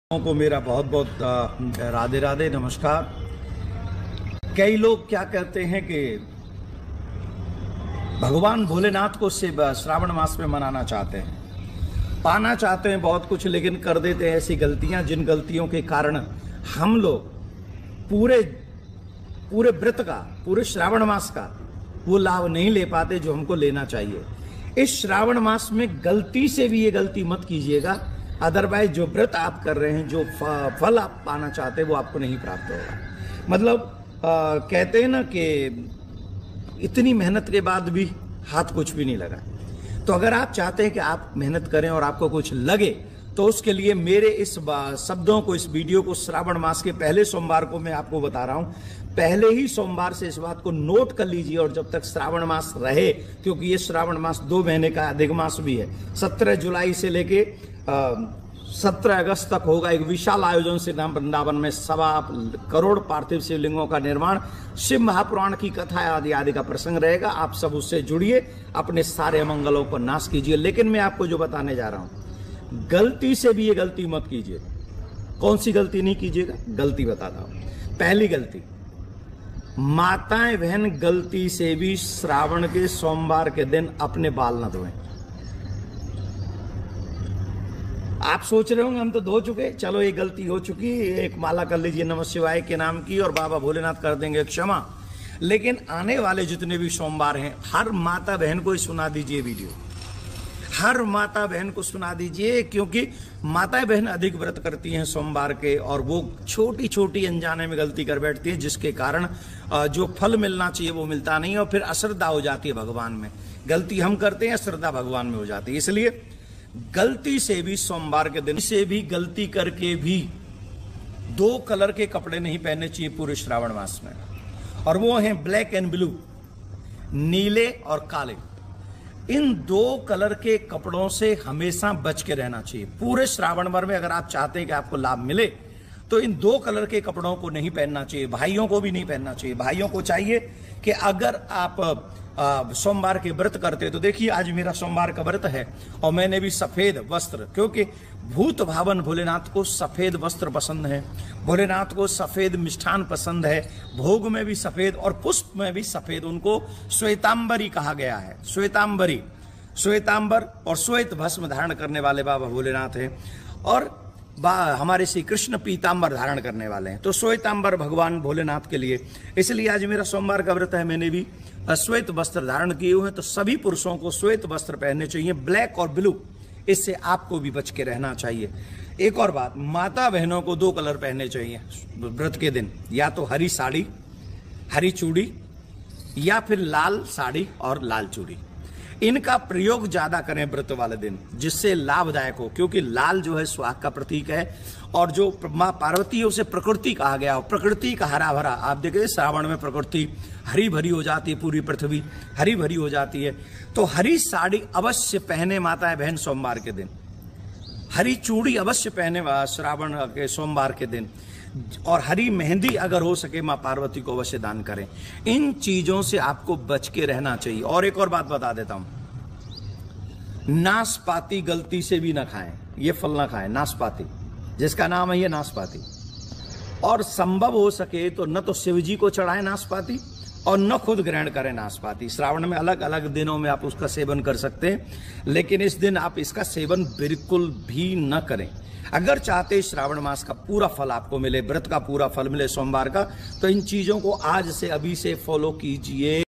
को मेरा बहुत बहुत राधे राधे नमस्कार। कई लोग क्या कहते हैं कि भगवान भोलेनाथ को सिर्फ श्रावण मास में मनाना चाहते हैं, पाना चाहते हैं बहुत कुछ, लेकिन कर देते हैं ऐसी गलतियां जिन गलतियों के कारण हम लोग पूरे व्रत का, पूरे श्रावण मास का वो लाभ नहीं ले पाते जो हमको लेना चाहिए। इस श्रावण मास में गलती से भी ये गलती मत कीजिएगा, अदरवाइज जो व्रत आप कर रहे हैं, जो फल आप पाना चाहते हैं वो आपको नहीं प्राप्त होगा। मतलब कहते हैं ना कि इतनी मेहनत के बाद भी हाथ कुछ भी नहीं लगा। तो अगर आप चाहते हैं कि आप मेहनत करें और आपको कुछ लगे, तो उसके लिए मेरे इस शब्दों को, इस वीडियो को श्रावण मास के पहले सोमवार को मैं आपको बता रहा हूं। पहले ही सोमवार से इस बात को नोट कर लीजिए, और जब तक श्रावण मास रहे, क्योंकि ये श्रावण मास 2 महीने का अधिक मास भी है। 17 जुलाई से लेके 17 अगस्त तक होगा एक विशाल आयोजन श्री राम वृंदावन में 1.25 करोड़ पार्थिव शिवलिंगों का निर्माण, शिव महापुराण की कथा आदि आदि का प्रसंग रहेगा। आप सब उससे जुड़िए, अपने सारे अमंगलों को नाश कीजिए। लेकिन मैं आपको जो बताने जा रहा हूं, गलती से भी ये गलती मत कीजिए। कौन सी गलती नहीं कीजिएगा, गलती बताता हूं। पहली गलती, माताएं बहन गलती से भी श्रावण के सोमवार के दिन अपने बाल न धोएं। आप सोच रहे होंगे हम तो धो चुके, चलो ये गलती हो चुकी, एक माला कर लीजिए नमः शिवाय के नाम की और बाबा भोलेनाथ कर देंगे क्षमा। लेकिन आने वाले जितने भी सोमवार हैं, हर माता बहन को सुना दीजिए वीडियो, हर माता बहन को सुना दीजिए, क्योंकि माता बहन अधिक व्रत करती हैं सोमवार के, और वो छोटी छोटी अनजाने में गलती कर बैठती है, जिसके कारण जो फल मिलना चाहिए वो मिलता नहीं, और फिर अश्रद्धा हो जाती है भगवान में। गलती हम करते हैं, श्रद्धा भगवान में हो जाती है। इसलिए गलती से भी सोमवार के दिन से भी गलती करके भी 2 कलर के कपड़े नहीं पहनने चाहिए पूरे श्रावण मास में, और वो हैं ब्लैक एंड ब्लू, नीले और काले। इन 2 कलर के कपड़ों से हमेशा बच के रहना चाहिए पूरे श्रावण भर में। अगर आप चाहते हैं कि आपको लाभ मिले, तो इन 2 कलर के कपड़ों को नहीं पहनना चाहिए। भाइयों को भी नहीं पहनना चाहिए। भाइयों को चाहिए कि अगर आप सोमवार के व्रत करते, तो देखिए आज मेरा सोमवार का व्रत है और मैंने भी सफेद वस्त्र, क्योंकि भूत भावन भोलेनाथ को सफेद वस्त्र पसंद है, भोलेनाथ को सफेद मिष्ठान पसंद है, भोग में भी सफेद और पुष्प में भी सफेद। उनको श्वेतांबरी कहा गया है, श्वेतांबरी, श्वेतांबर और श्वेत भस्म धारण करने वाले बाबा भोलेनाथ हैं, और हमारे श्री कृष्ण पीतांबर धारण करने वाले हैं। तो श्वेतांबर भगवान भोलेनाथ के लिए, इसलिए आज मेरा सोमवार का व्रत है, मैंने भी श्वेत वस्त्र धारण किए हुए हैं। तो सभी पुरुषों को श्वेत वस्त्र पहनने चाहिए, ब्लैक और ब्लू, इससे आपको भी बच के रहना चाहिए। एक और बात, माता बहनों को 2 कलर पहनने चाहिए व्रत के दिन, या तो हरी साड़ी, हरी चूड़ी, या फिर लाल साड़ी और लाल चूड़ी। इनका प्रयोग ज्यादा करें व्रत वाले दिन, जिससे लाभदायक हो, क्योंकि लाल जो है सुहाग का प्रतीक है, और जो माँ पार्वती है उसे प्रकृति कहा गया हो, प्रकृति का हरा भरा। आप देखिए श्रावण में प्रकृति हरी भरी हो जाती है, पूरी पृथ्वी हरी भरी हो जाती है। तो हरी साड़ी अवश्य पहने माताएं बहन सोमवार के दिन, हरी चूड़ी अवश्य पहने श्रावण के सोमवार के दिन, और हरी मेहंदी अगर हो सके मां पार्वती को अवश्य दान करें। इन चीजों से आपको बच के रहना चाहिए। और एक और बात बता देता हूं, नाशपाती गलती से भी ना खाएं, ये फल ना खाएं, नाशपाती जिसका नाम है ये नाशपाती। और संभव हो सके तो न तो शिव जी को चढ़ाएं नाशपाती, और न खुद ग्रहण करें नाशपाती। श्रावण में अलग अलग दिनों में आप उसका सेवन कर सकते हैं, लेकिन इस दिन आप इसका सेवन बिल्कुल भी न करें। अगर चाहते श्रावण मास का पूरा फल आपको मिले, व्रत का पूरा फल मिले सोमवार का, तो इन चीजों को आज से, अभी से फॉलो कीजिए।